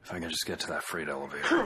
If I can just get to that freight elevator.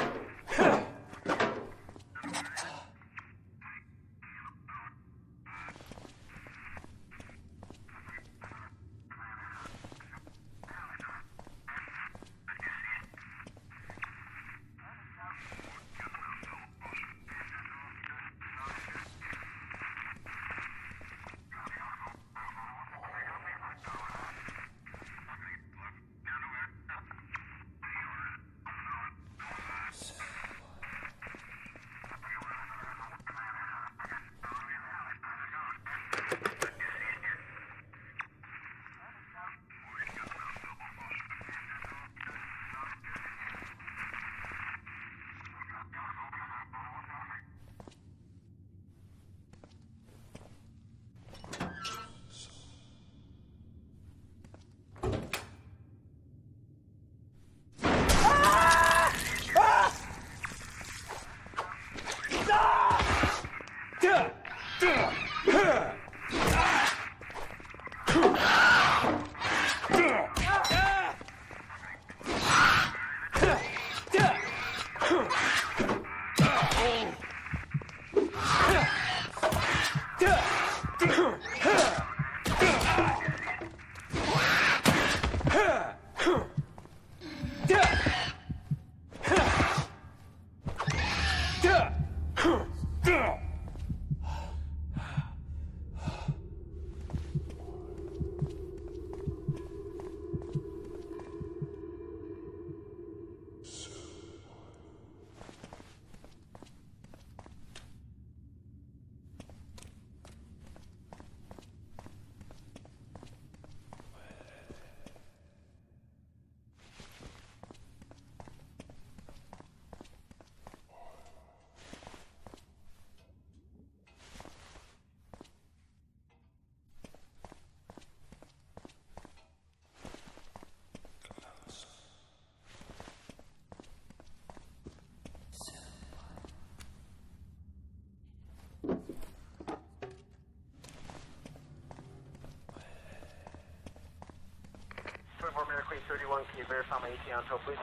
Queen 31, can you verify my ETA on tow, please?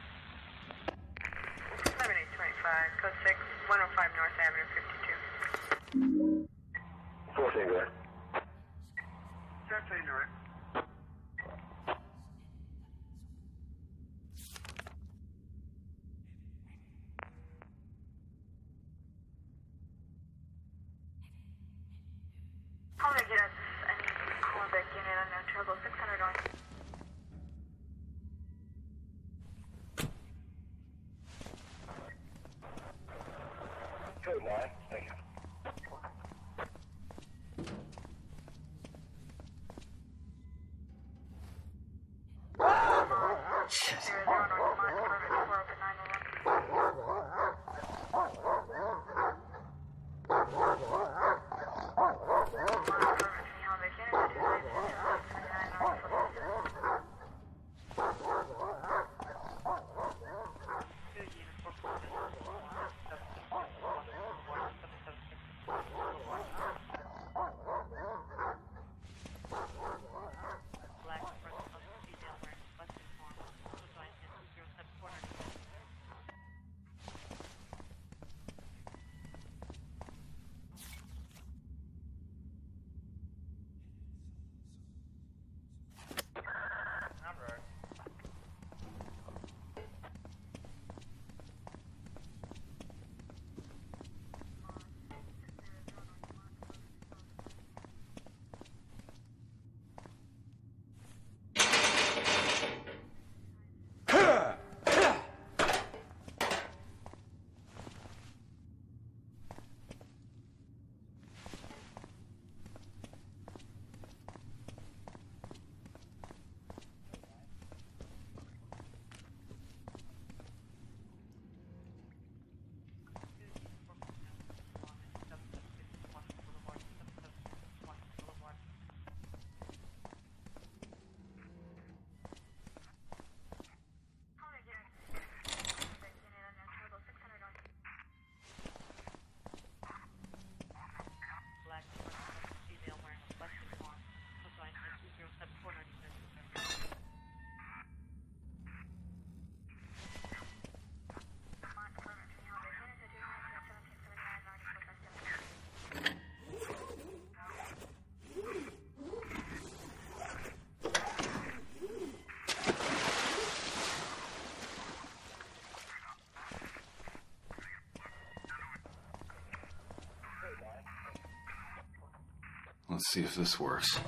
7825, code 6, 105 North Avenue, 52. 14, go ahead. That's ignorant. Call me again. I need to call back unit on no trouble, 600 North. Code 9, thank you. Let's see if this works.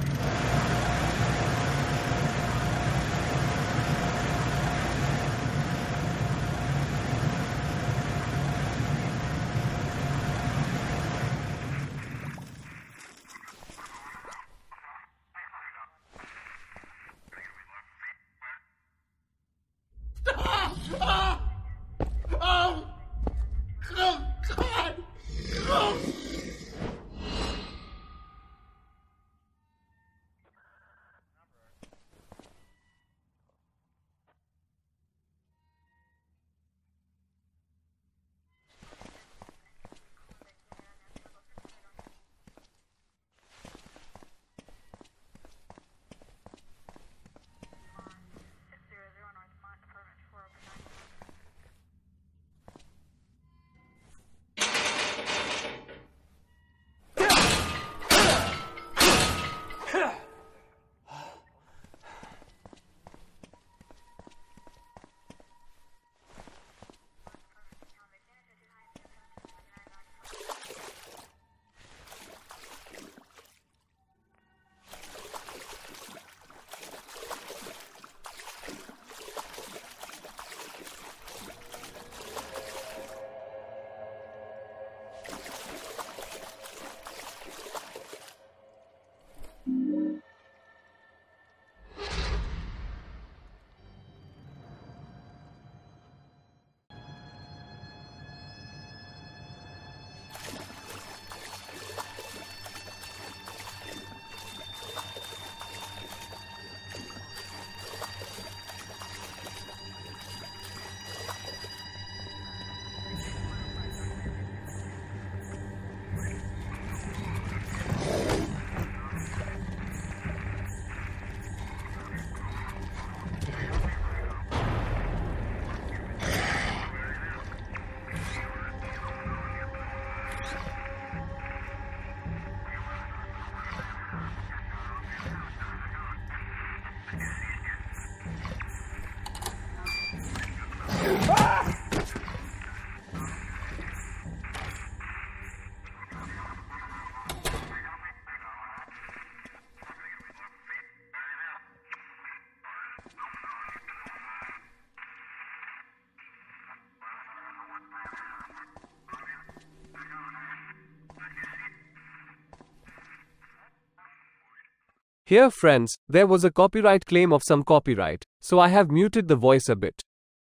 Here friends, there was a copyright claim of some copyright, so I have muted the voice a bit.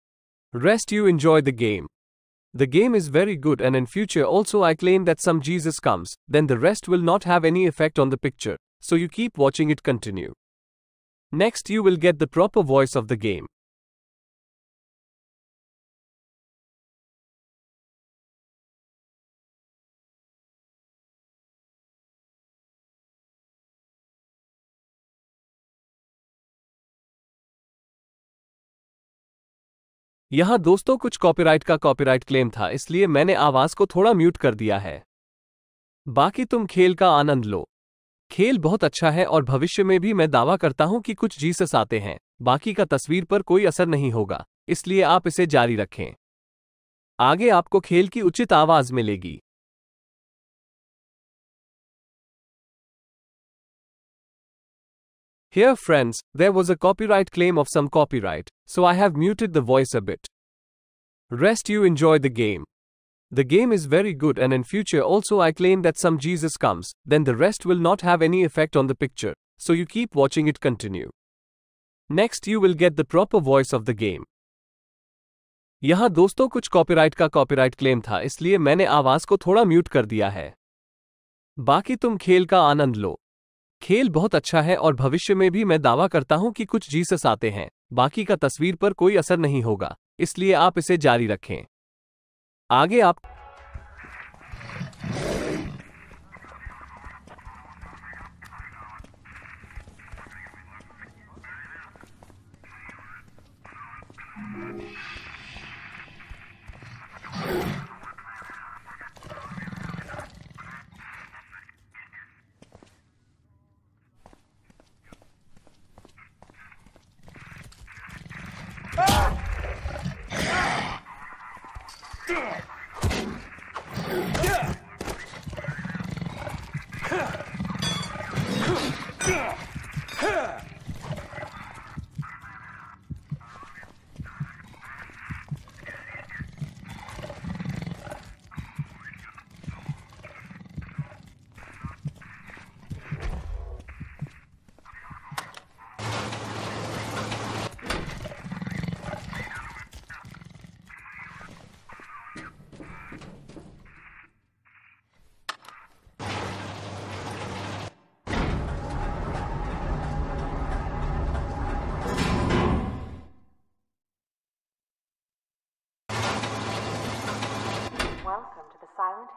Rest you enjoy the game. The game is very good and in future also I claim that some Jesus comes, then the rest will not have any effect on the picture, so you keep watching it continue. Next you will get the proper voice of the game. यहाँ दोस्तों कुछ copyright का copyright claim था इसलिए मैंने आवाज को थोड़ा म्यूट कर दिया है। बाकी तुम खेल का आनंद लो। खेल बहुत अच्छा है और भविष्य में भी मैं दावा करता हूं कि कुछ जीसस आते हैं। बाकी का तस्वीर पर कोई असर नहीं होगा, इसलिए आप इसे जारी रखें। आगे आपको खेल की उचित आवाज मिलेगी। Here friends, there was a copyright claim of some copyright, so I have muted the voice a bit. Rest you enjoy the game. The game is very good and in future also I claim that some Jesus comes, then the rest will not have any effect on the picture, so you keep watching it continue. Next you will get the proper voice of the game. यहाँ दोस्तों कुछ copyright का copyright claim था इसलिए मैंने आवाज को थोड़ा म्यूट कर दिया है। बाकी तुम खेल का आनंद लो। खेल बहुत अच्छा है और भविष्य में भी मैं दावा करता हूं कि कुछ जीसस आते हैं। बाकी का तस्वीर पर कोई असर नहीं होगा, इसलिए आप इसे जारी रखें। आगे आप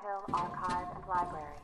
Hill Archive and Library.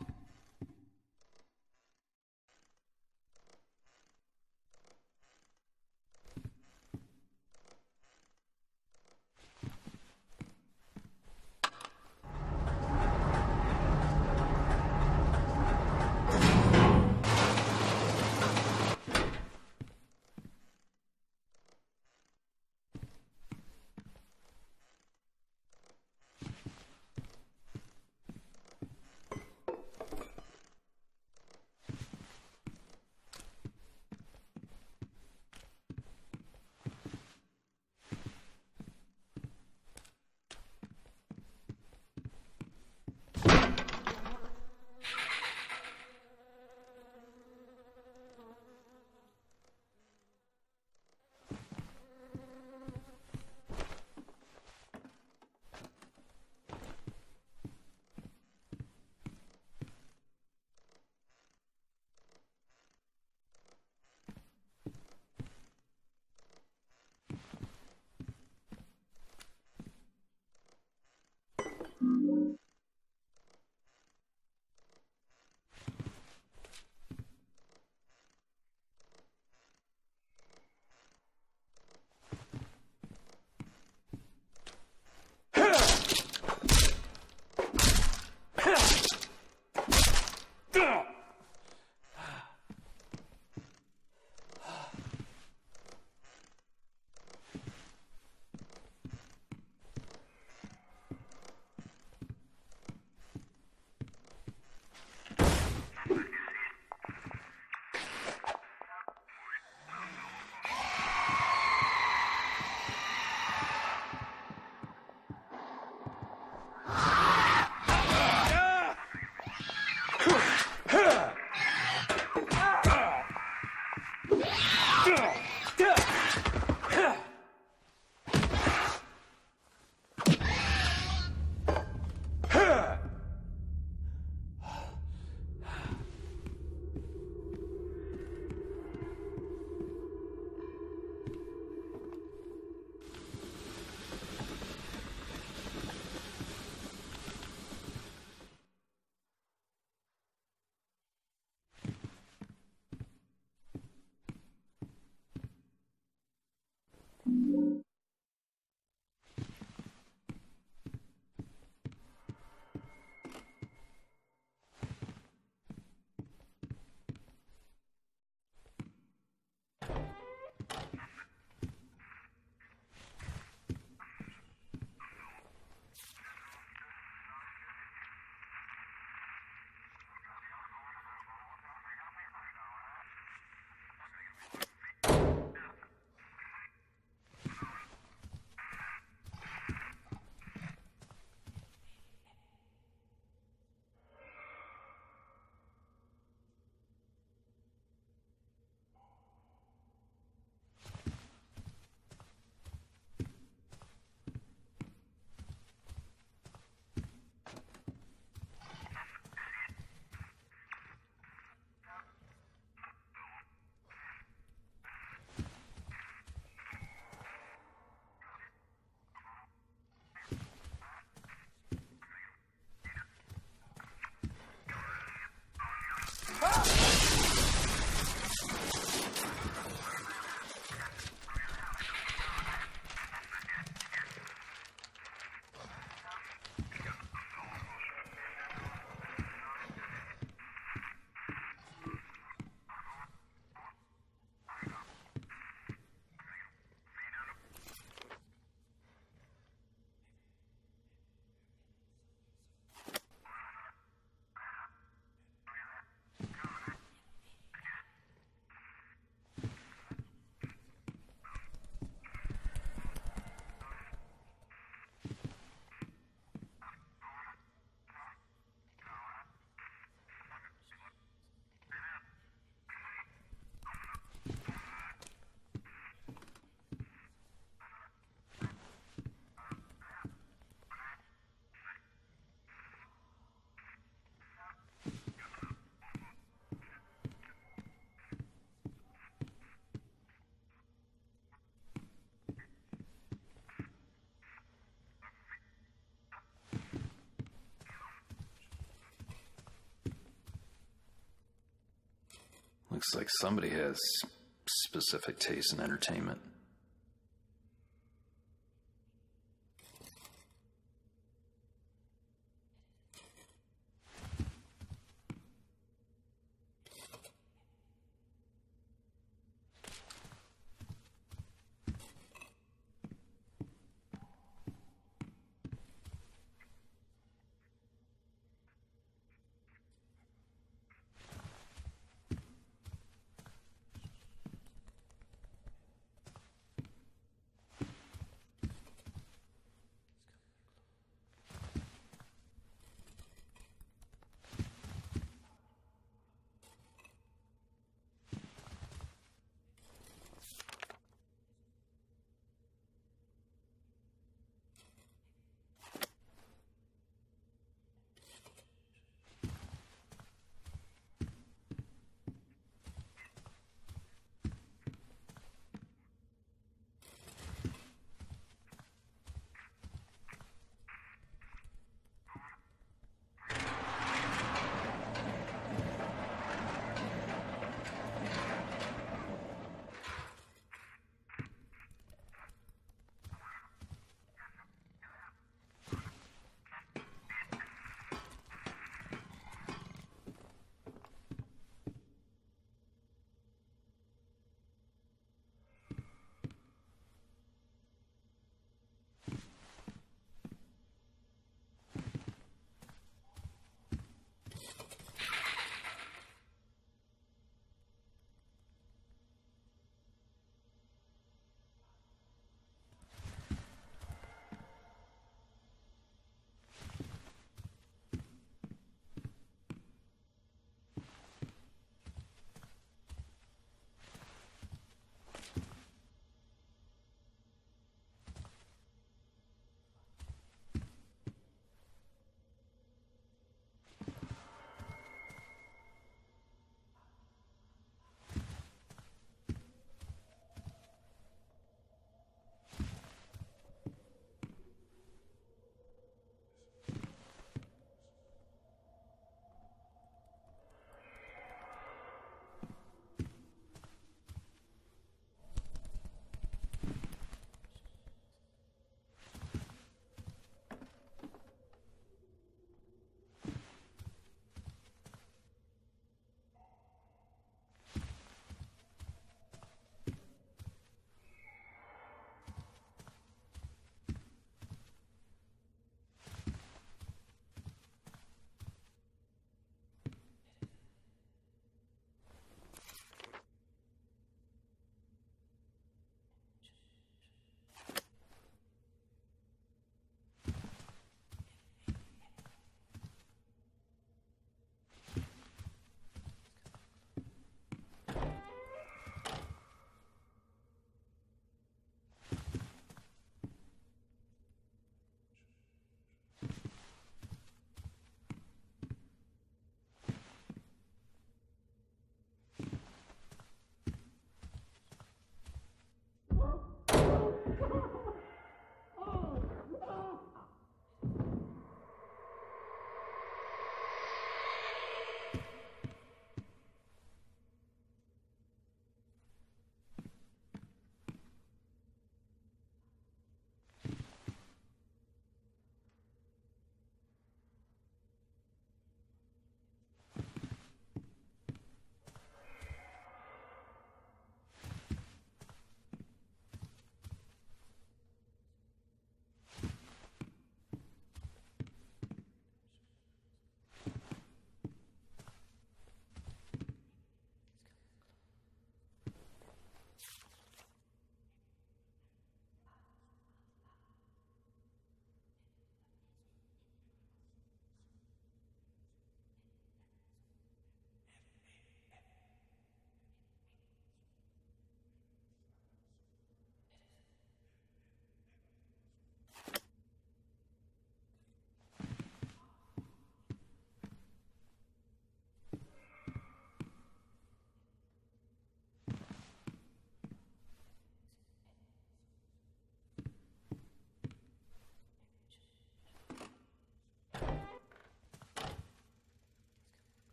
Looks like somebody has specific taste in entertainment.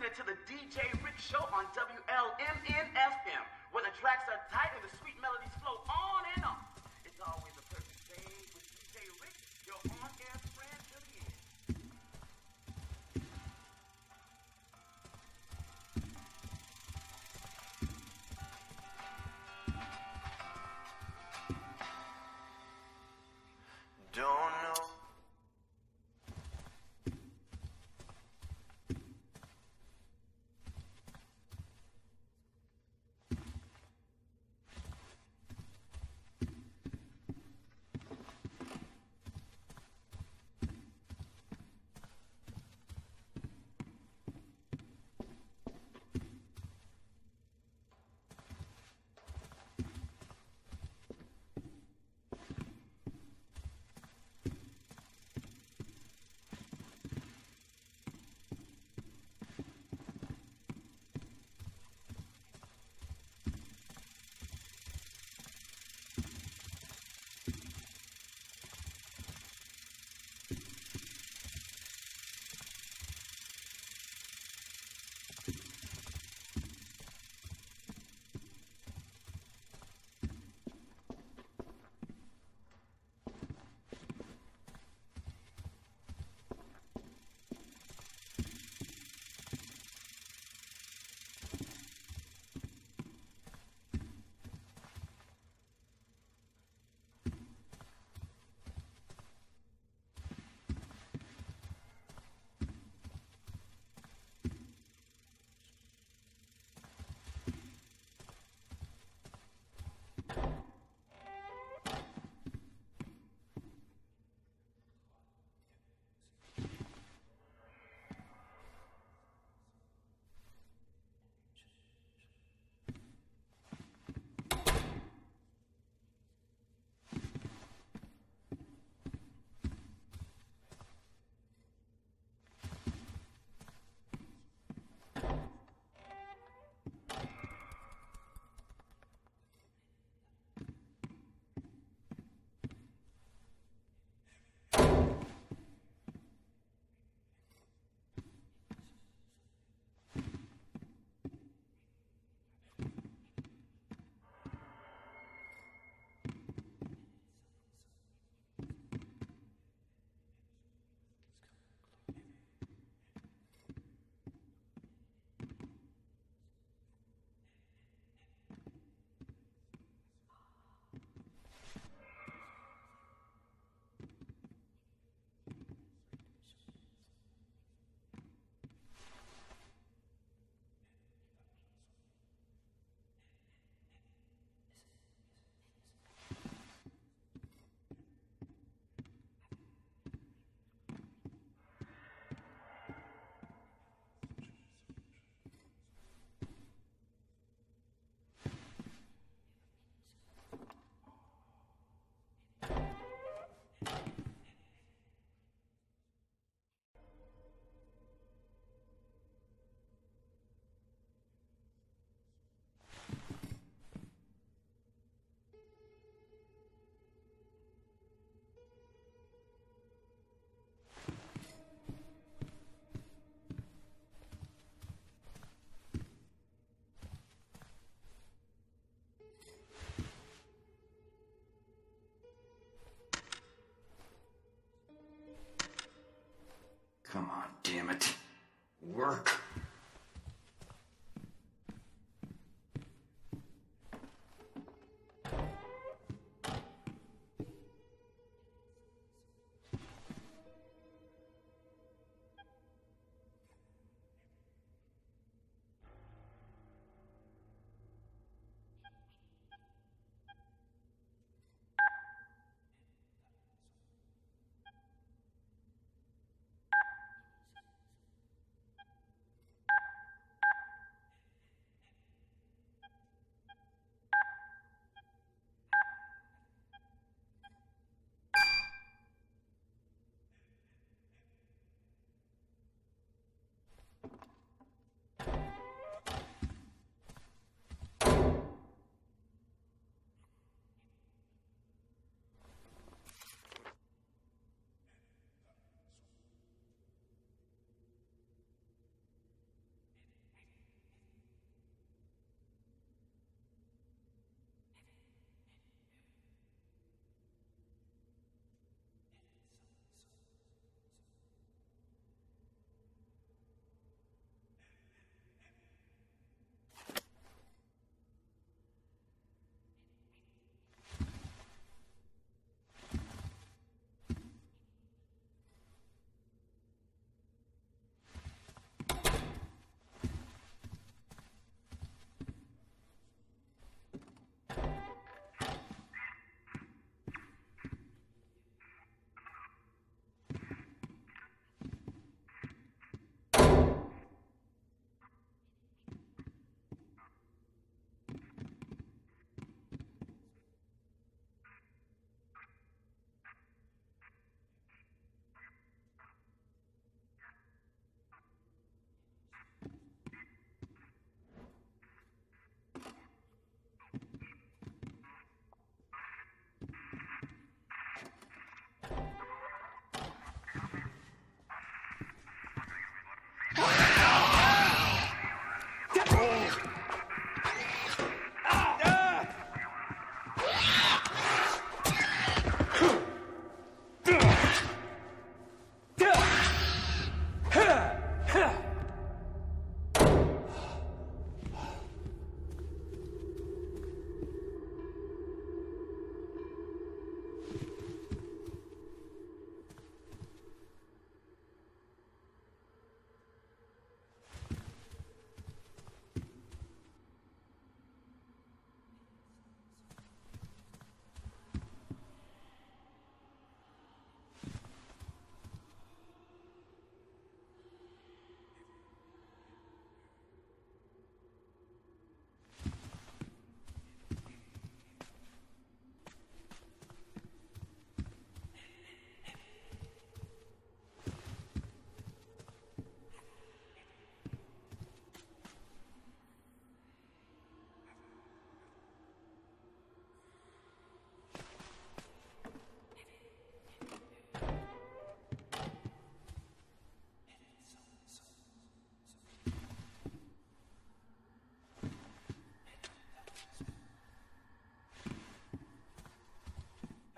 listening to the DJ Rick Show on WLMN-FM, where the tracks are tight and the sweet melodies flow on and on. It's always a perfect day with DJ Rick, your on-air friend to the end. Don't know. Come on, damn it. Work.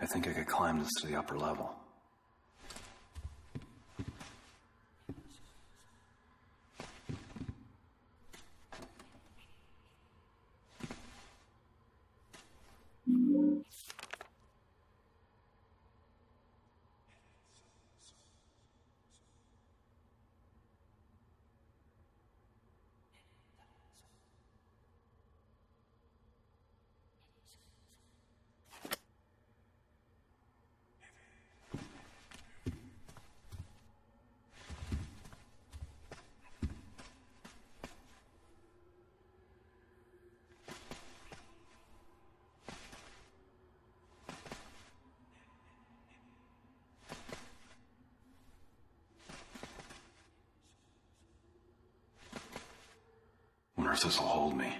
think I could climb this to the upper level. Wonder if this will hold me.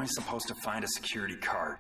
I supposed to find a security card?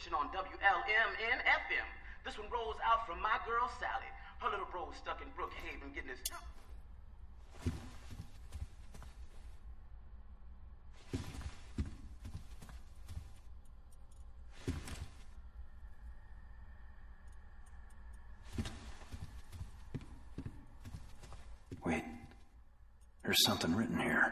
station on WLMN FM. This one rolls out from my girl Sally. Her little bro's stuck in Brookhaven getting his... Wait, there's something written here.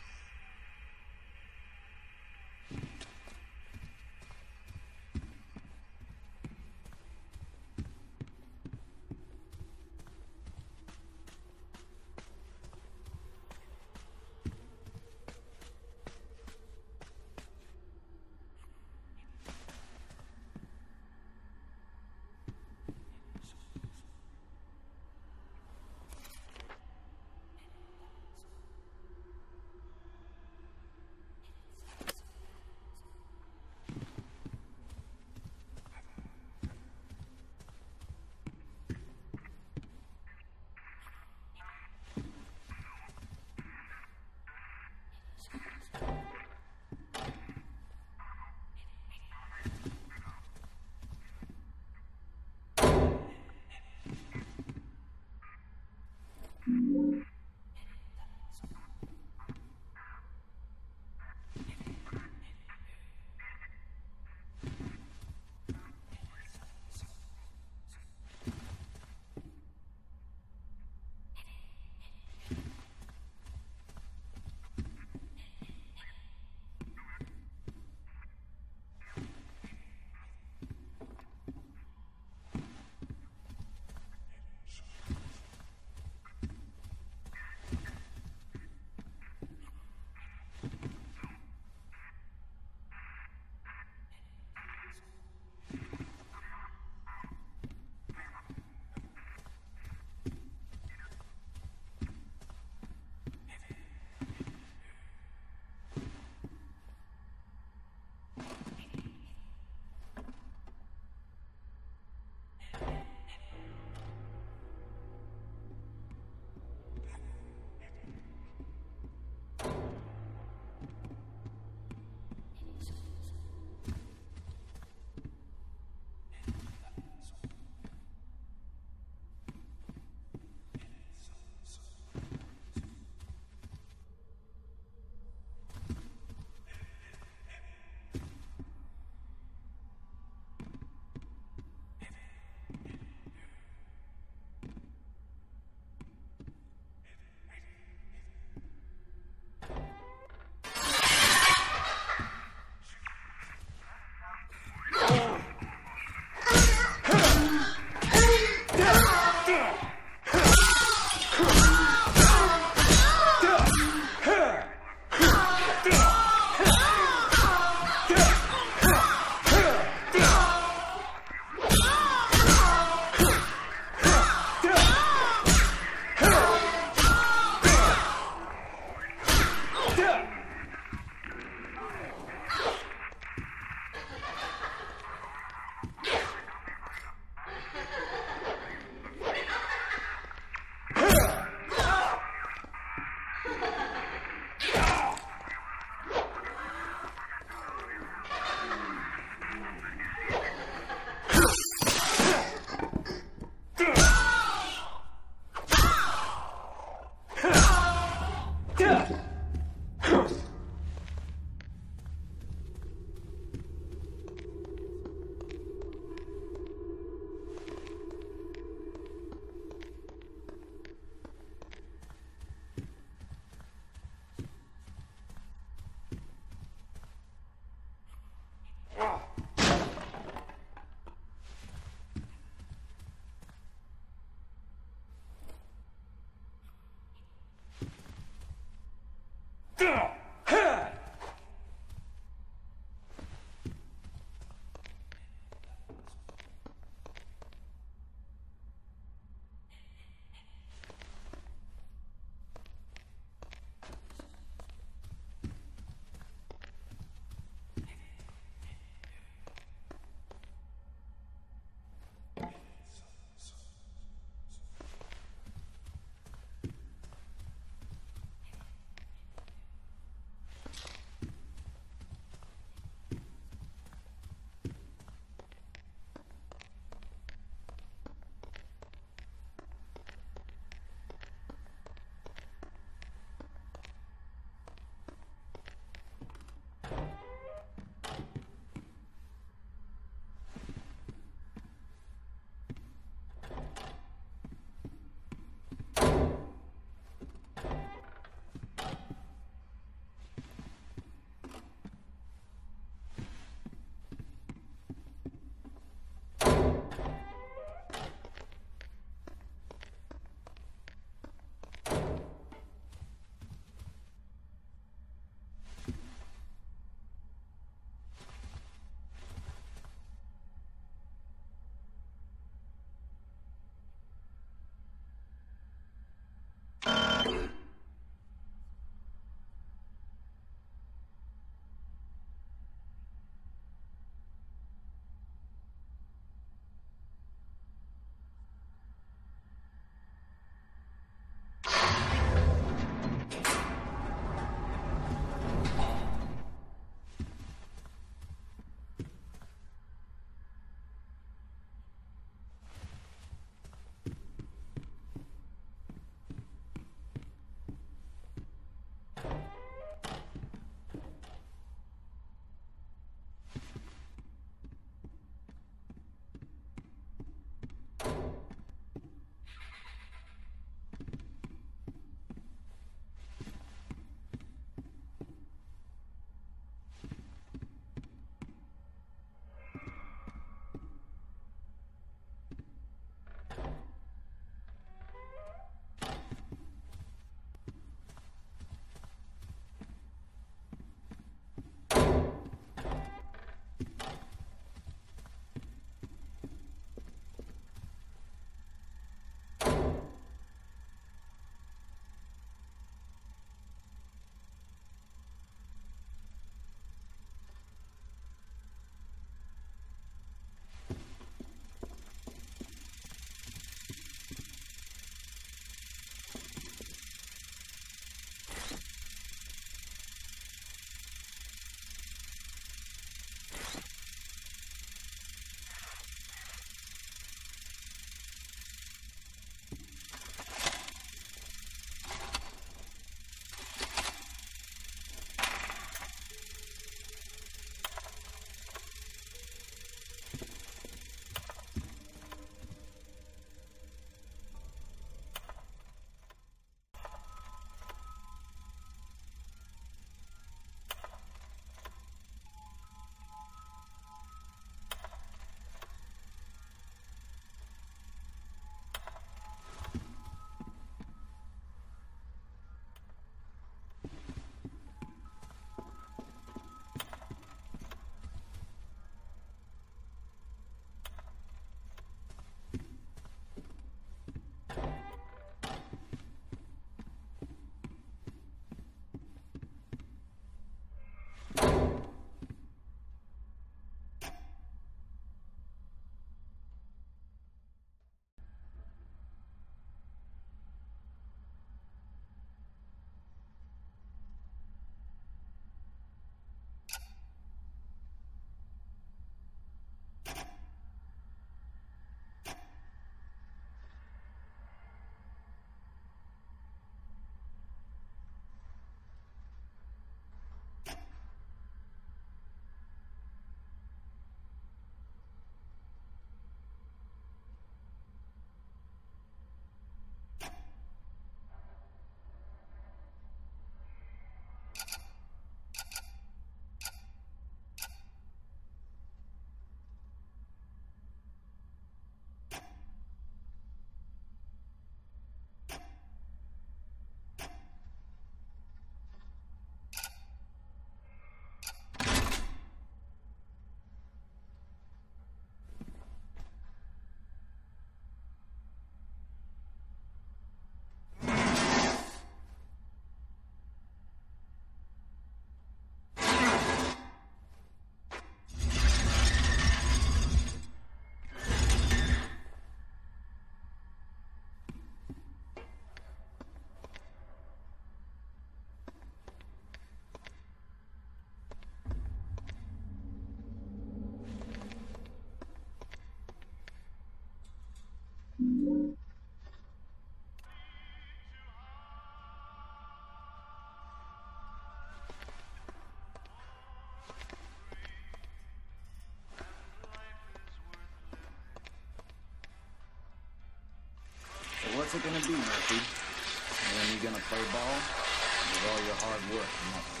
it gonna be, Murphy? When you gonna play ball? With all your hard work and nothing.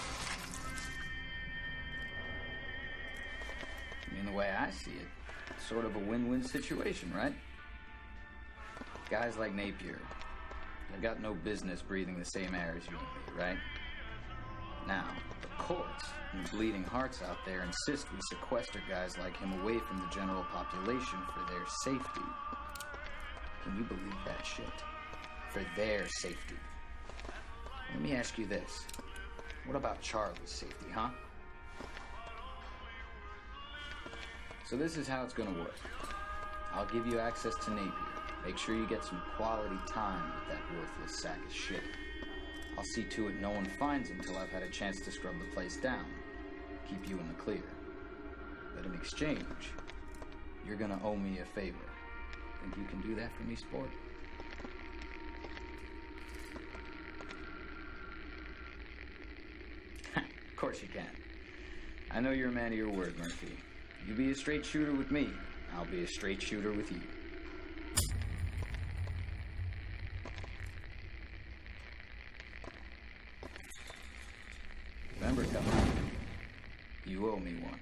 I mean, the way I see it, it's sort of a win-win situation, right? Guys like Napier, they got no business breathing the same air as you and me, right? Now, the courts and the bleeding hearts out there insist we sequester guys like him away from the general population for their safety. Can you believe that shit? For their safety. Let me ask you this. What about Charlie's safety, huh? So this is how it's gonna work. I'll give you access to Napier. Make sure you get some quality time with that worthless sack of shit. I'll see to it no one finds him till I've had a chance to scrub the place down. Keep you in the clear. But in exchange, you're gonna owe me a favor. Think you can do that for me, sport? Of course you can. I know you're a man of your word, Murphy. You be a straight shooter with me, I'll be a straight shooter with you. Remember, come on. You owe me one.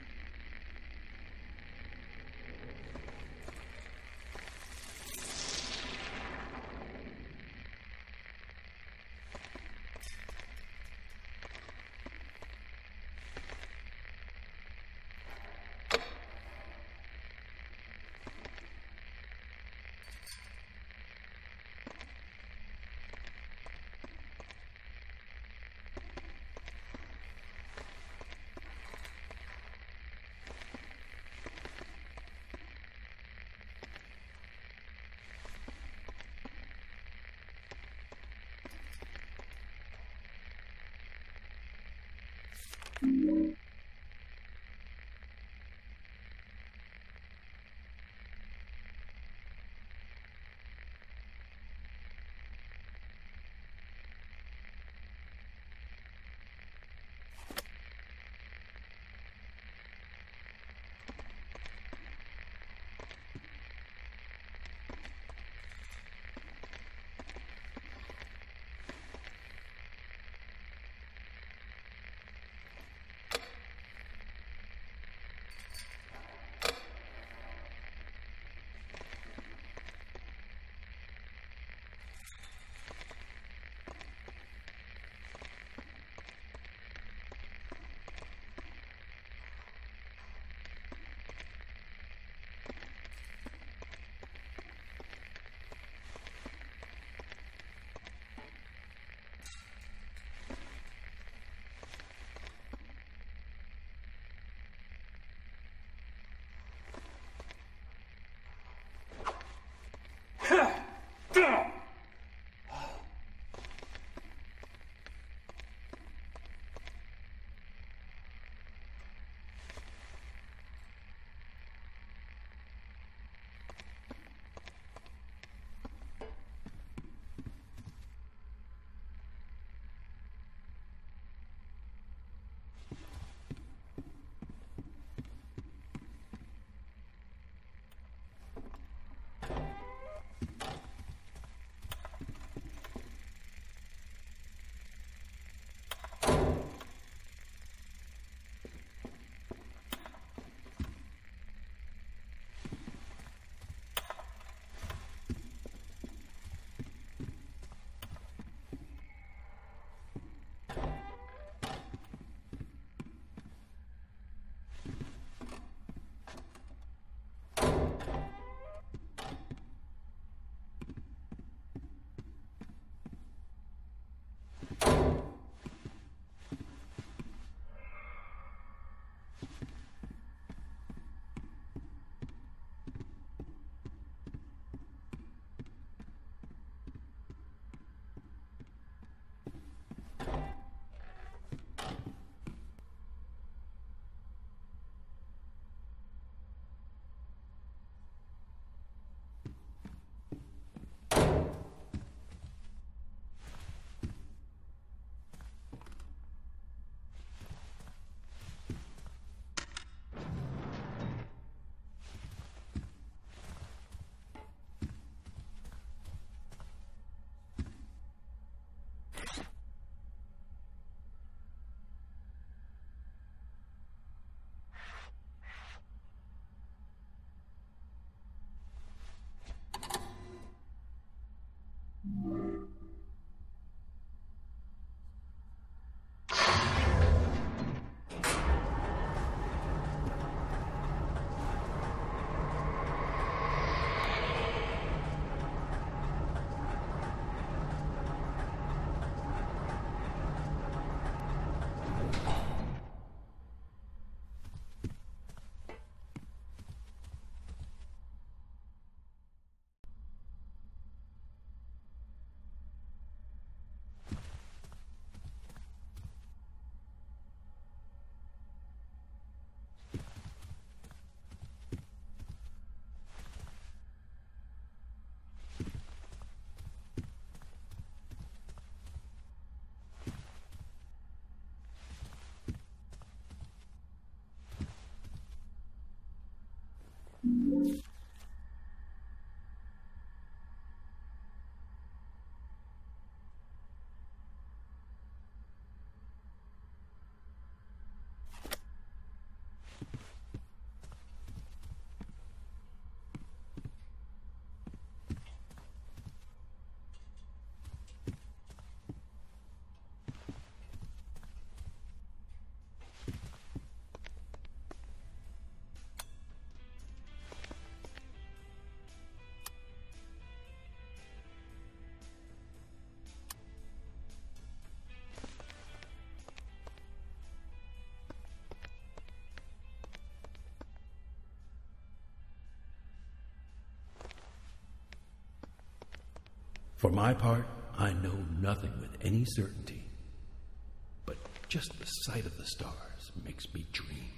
For my part, I know nothing with any certainty. But just the sight of the stars makes me dream.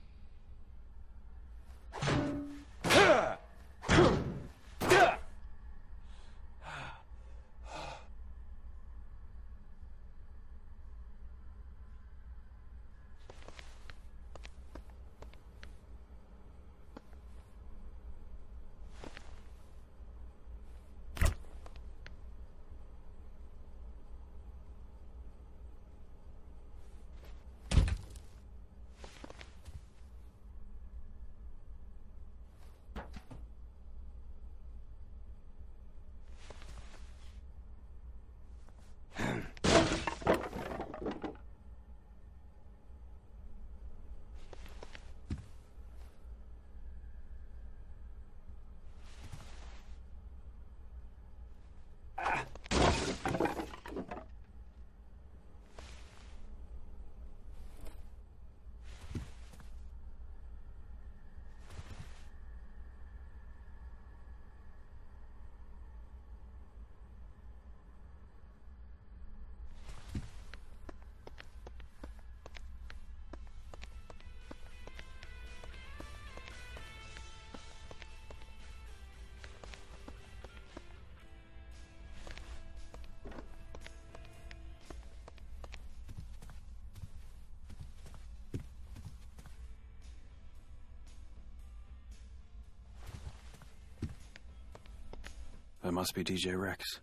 That must be DJ Rex.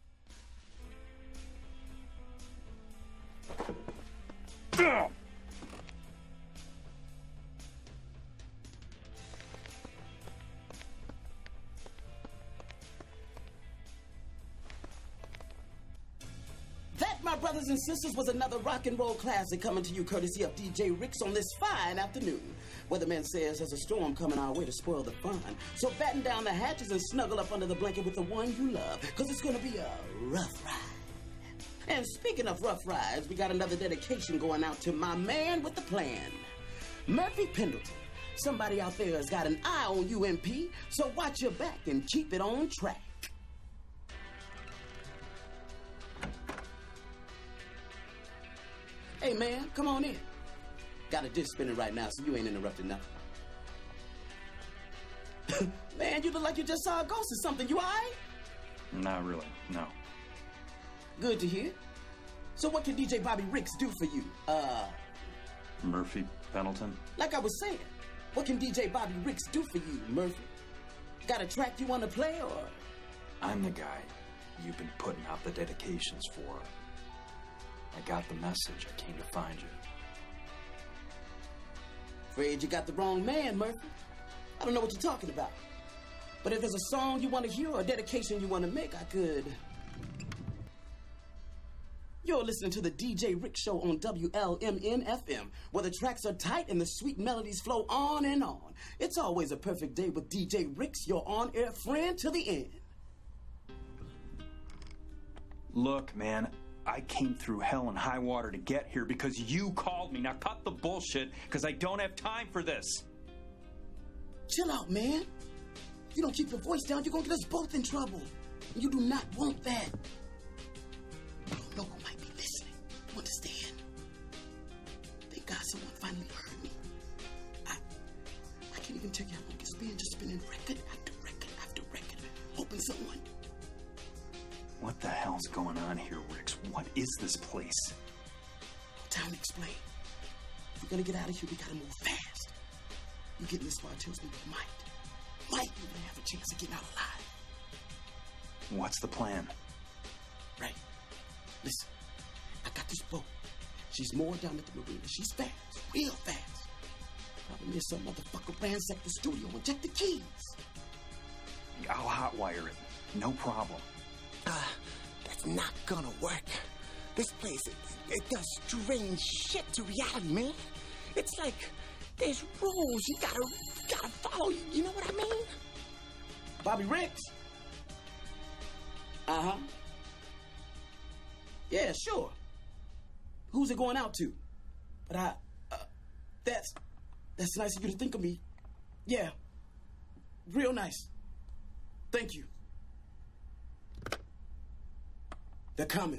That, my brothers and sisters, was another rock and roll classic coming to you courtesy of DJ Ricks on this fine afternoon. Weatherman says there's a storm coming our way to spoil the fun. So batten down the hatches and snuggle up under the blanket with the one you love, because it's going to be a rough ride. And speaking of rough rides, we got another dedication going out to my man with the plan, Murphy Pendleton. Somebody out there has got an eye on you, MP, so watch your back and keep it on track. Hey, man, come on in. Got a disc spinning right now, so you ain't interrupting nothing. Man, you look like you just saw a ghost or something. You all right? Not really, no. Good to hear. So what can DJ Bobby Ricks do for you? Murphy Pendleton? Like I was saying, what can DJ Bobby Ricks do for you, Murphy? Got a track you want to play, or? I'm the guy you've been putting out the dedications for. I got the message. I came to find you. Afraid you got the wrong man, Murphy. I don't know what you're talking about. But if there's a song you want to hear or a dedication you want to make, I could. You're listening to the DJ Rick Show on WLMN-FM, where the tracks are tight and the sweet melodies flow on and on. It's always a perfect day with DJ Ricks, your on-air friend to the end. Look, man, I came through hell and high water to get here because you called me. Now cut the bullshit, because I don't have time for this. Chill out, man. If you don't keep your voice down, you're gonna get us both in trouble. And you do not want that. You don't know who might be listening. You understand? Thank God someone finally heard me. I can't even tell you how long it's been just spinning record after record after record, hoping someone. What the hell's going on here, Ricks? What is this place? Time to explain. If we're gonna get out of here, we gotta move fast. You getting this far tells me we might even have a chance of getting out alive. What's the plan? Right. Listen, I got this boat. She's moored down at the marina. She's fast, real fast. Problem is some motherfucker ransacked the studio and checked the keys. I'll hotwire it. No problem. That's not gonna work. This place, it does strange shit to reality, man. It's like there's rules you gotta follow. You know what I mean? Bobby Ricks? Uh-huh. Yeah, sure. Who's it going out to? But that's nice of you to think of me. Yeah. Real nice. Thank you. They're coming.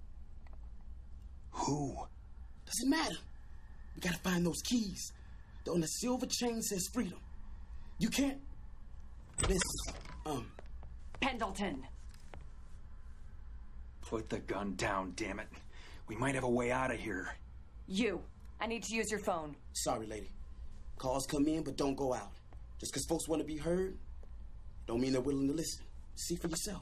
Who? Doesn't matter. We gotta find those keys. On the silver chain says freedom. You can't... Miss, Pendleton. Put the gun down, damn it. We might have a way out of here. You. I need to use your phone. Sorry, lady. Calls come in, but don't go out. Just because folks want to be heard, don't mean they're willing to listen. See for yourself.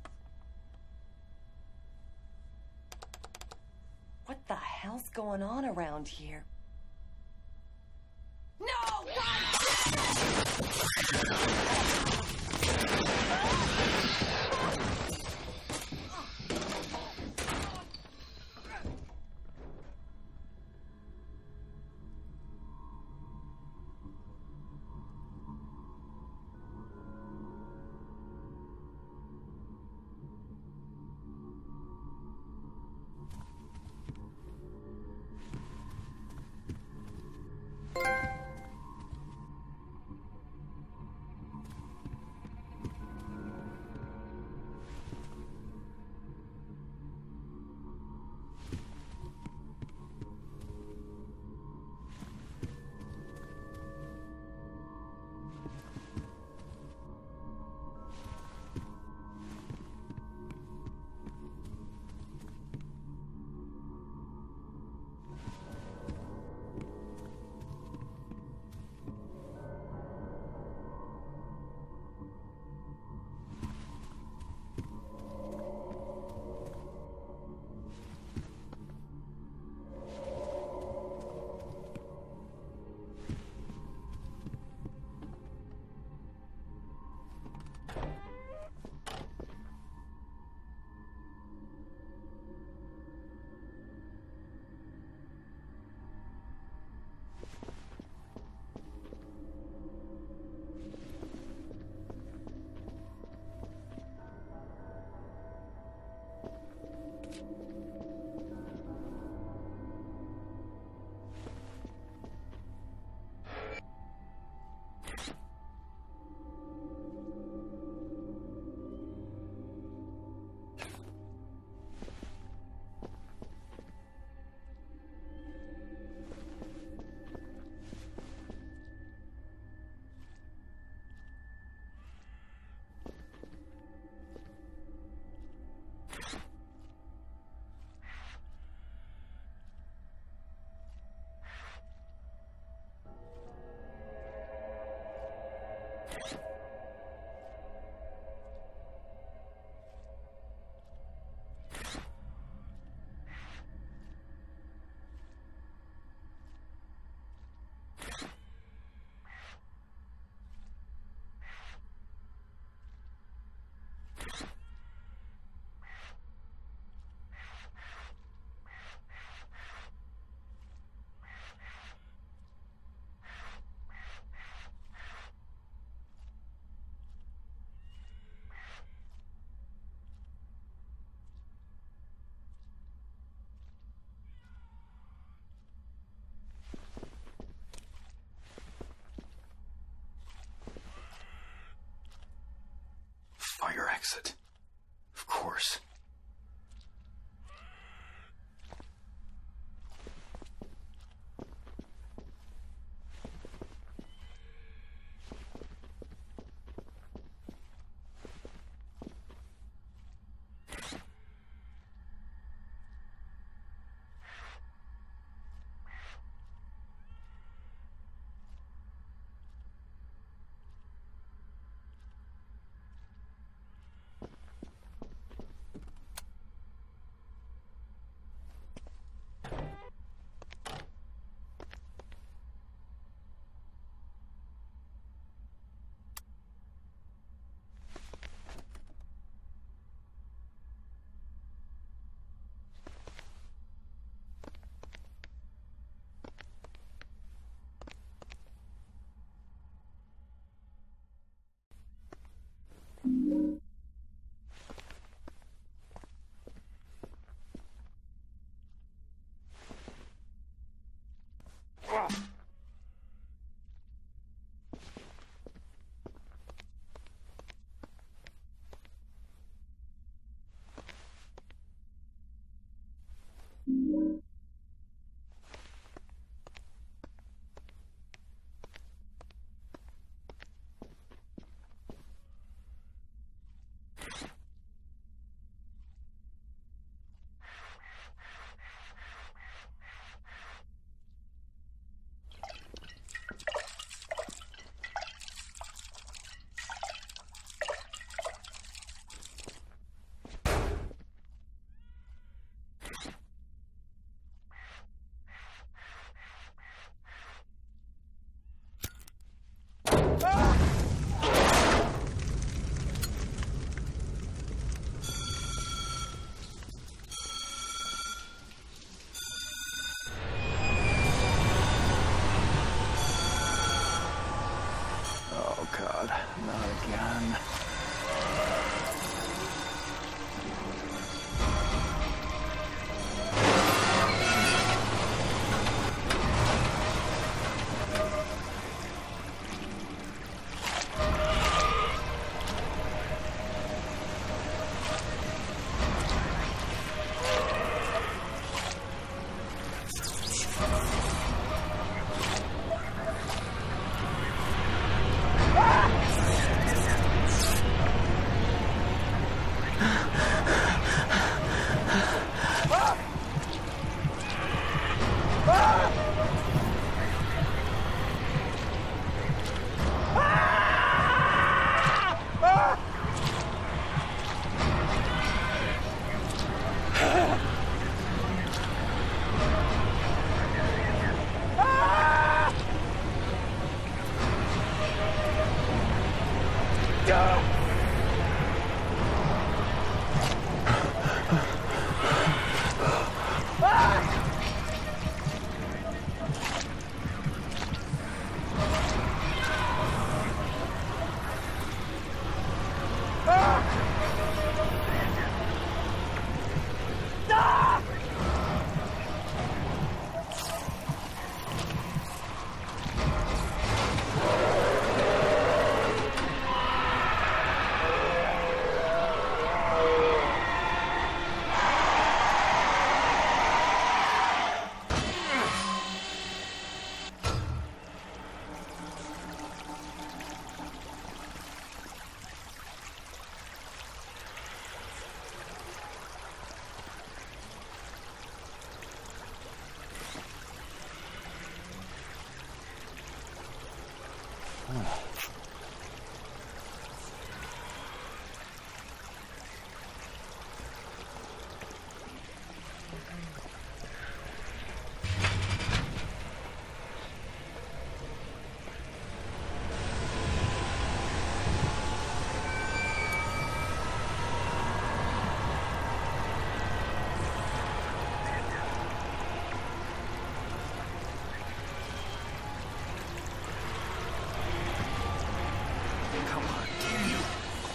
What the hell's going on around here? No! Run! Fire exit. Of course.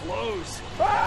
blows.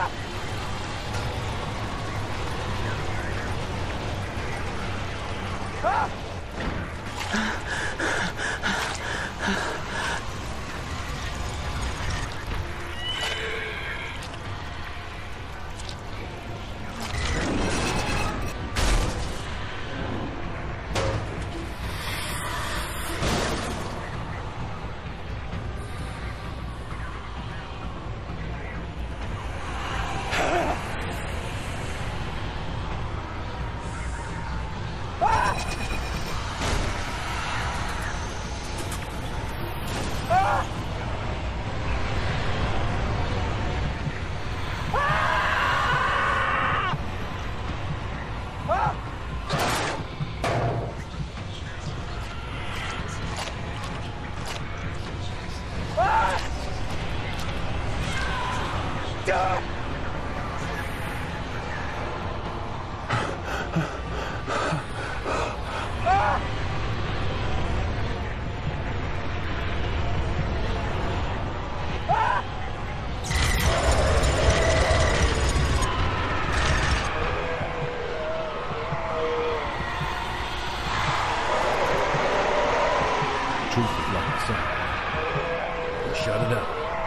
Shut it up.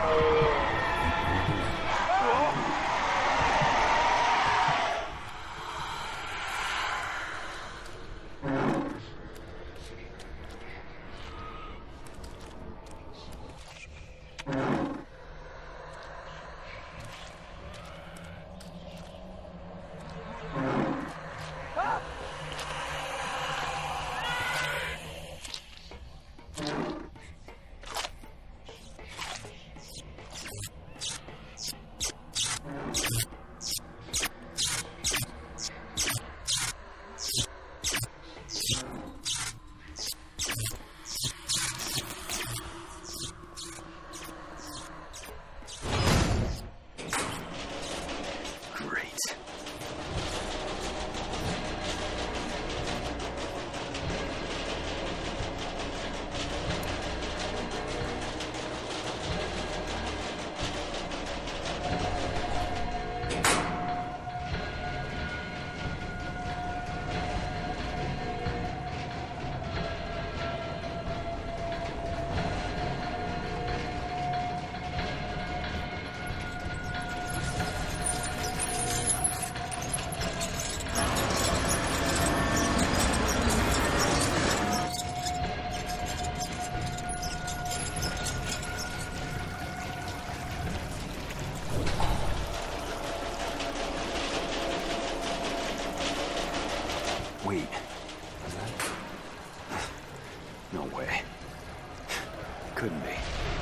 Wait. Is that... No way. Couldn't be.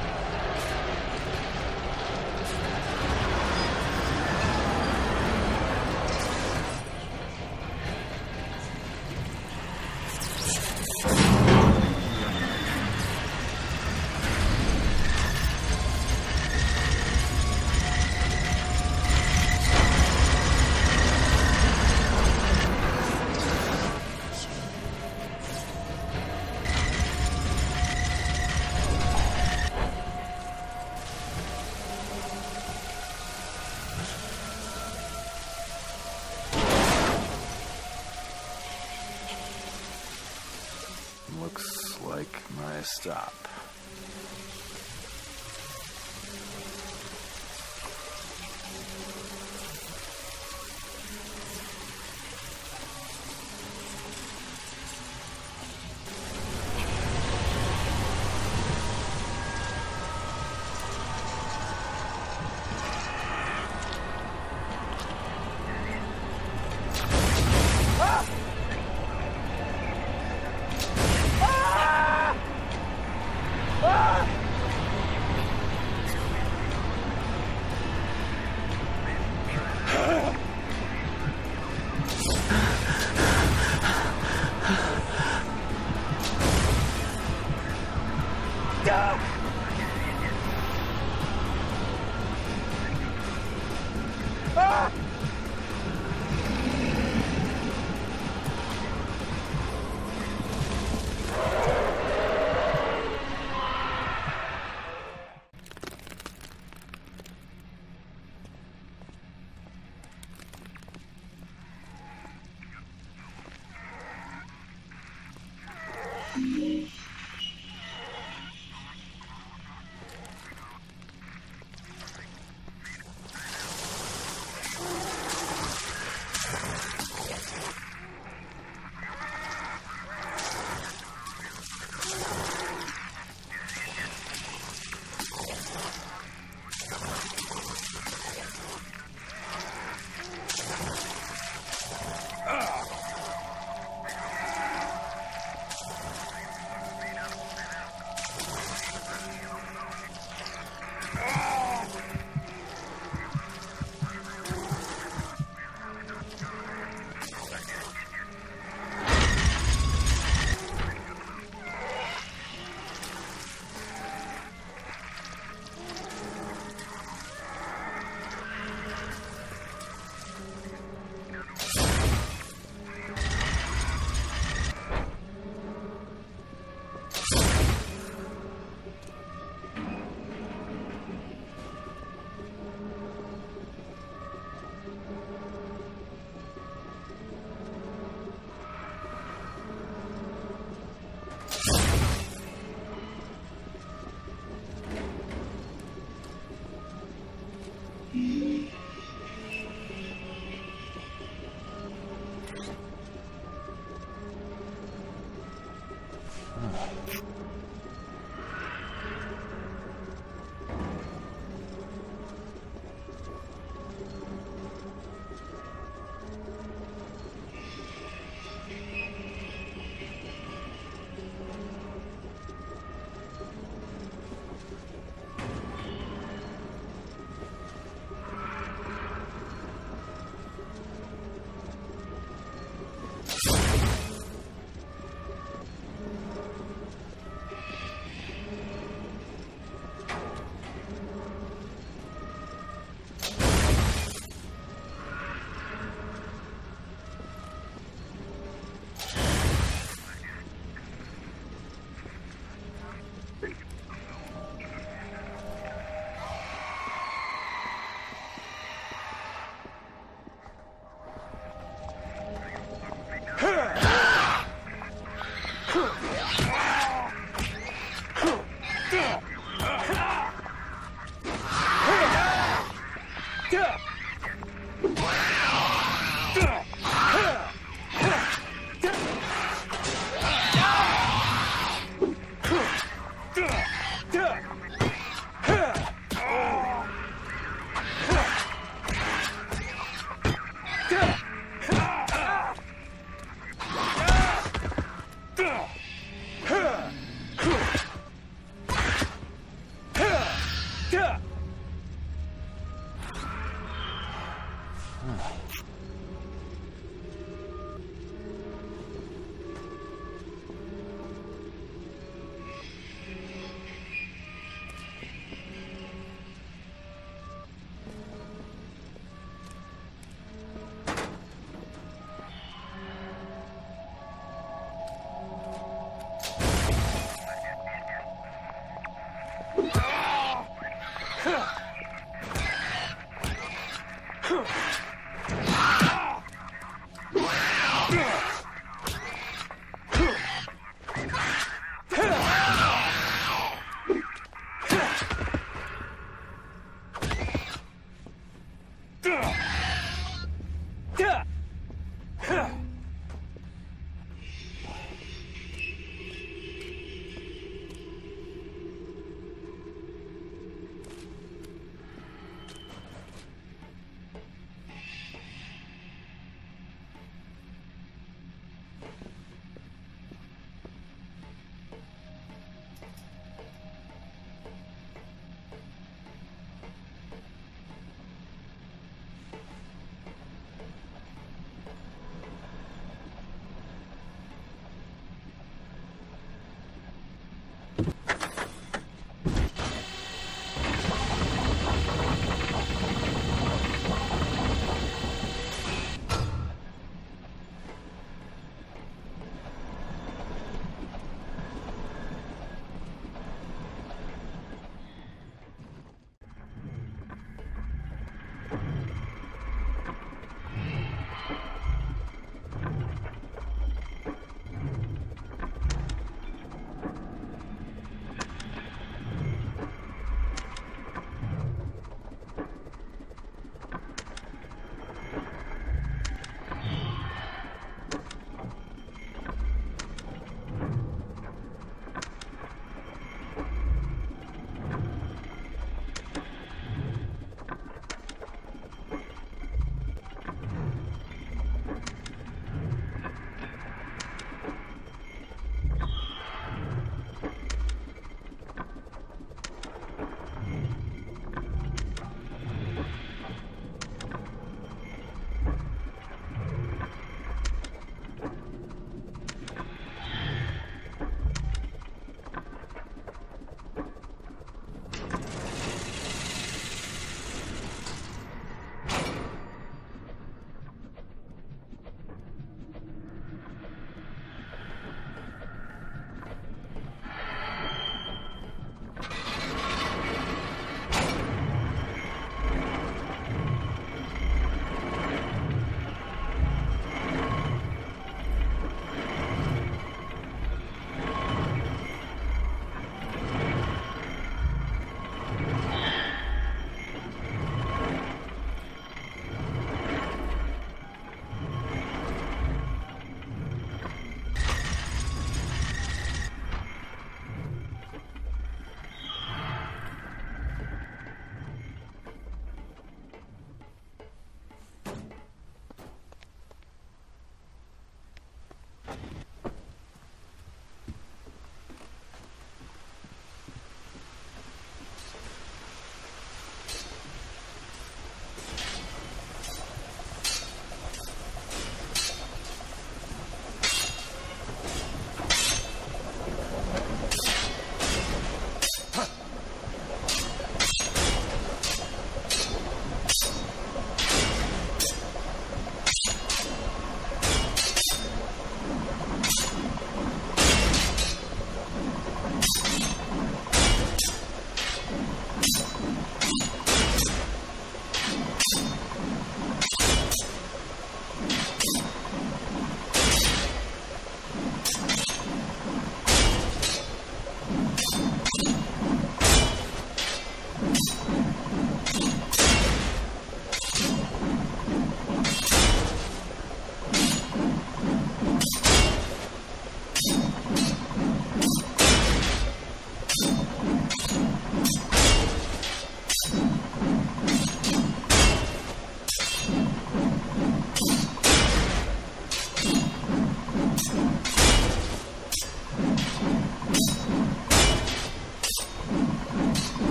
Looks like my stop.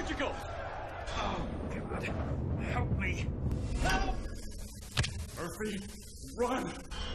Where'd you go? Oh, God. Help me. Help! Murphy, run!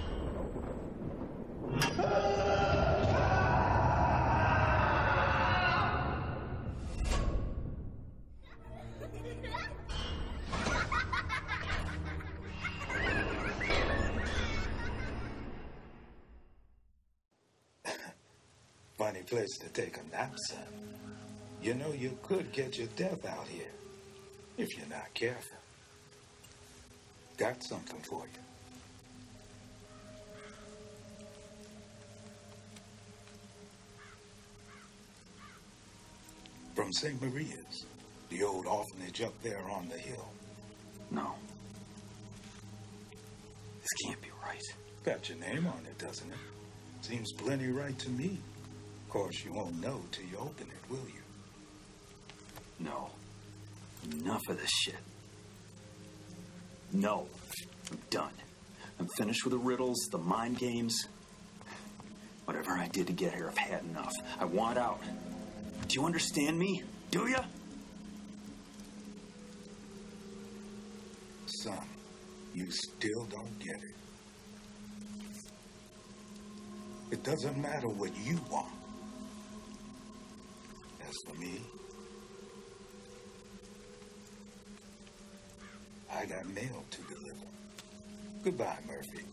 Funny place to take a nap, son. You know you could get your death out here if you're not careful. Got something for you. From St. Maria's, the old orphanage up there on the hill. No. This can't be right. Got your name on it, doesn't it? Seems plenty right to me. Of course, you won't know till you open it, will you? No. Enough of this shit. No. I'm done. I'm finished with the riddles, the mind games. Whatever I did to get here, I've had enough. I want out. Do you understand me? Do you? Son, you still don't get it. It doesn't matter what you want. As for me, I got mail to deliver. Goodbye, Murphy.